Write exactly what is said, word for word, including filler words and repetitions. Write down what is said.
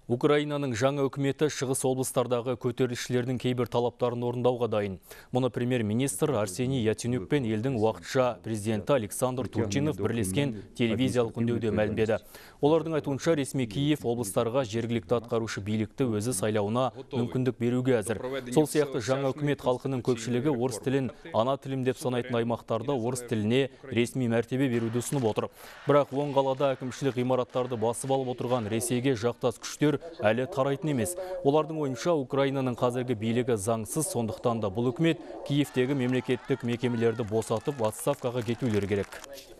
Украинаның жаңа үкіметі шығыс облыстардағы көтерілісшілердің кейбір талаптарын орындауға дайын. Мұны премьер-министр Арсений Яценюк пен елдің уақытша президенті Александр Турчинов бірлескен телевизиялық үндеуде мәлімдеді. Олардың айтуынша ресми Киев облыстарға жергілікті атқарушы билікті өзі сайлауына мүмкіндік беруге әзір. Сол сияқты жаңа үкімет халқының көпшілігі орыс тілін ана тілім деп санайтын аймақтарда орыс тіліне ресми мәртебе беруді ұсынып отыр. Бірақ оң қалада әкімшілік ғимараттарды басып алып отырған Ресейге жақтас күштер әлі тарайтын емес. Олардың ойынша Украинаның қазіргі билігі заңсыз, сондықтан да бұл үкімет Киевтегі мемлекеттік мекемелерді босатып отставкаға кетулері керек.